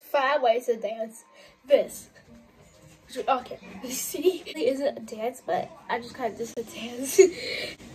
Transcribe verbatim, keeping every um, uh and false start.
five ways to dance. This. Okay, see, it isn't a dance, but I just kind of just a dance.